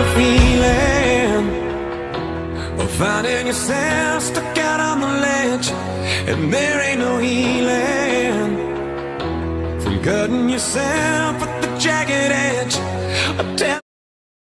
the feeling of finding yourself stuck out on the ledge, and there ain't no healing from cutting yourself at the jagged edge.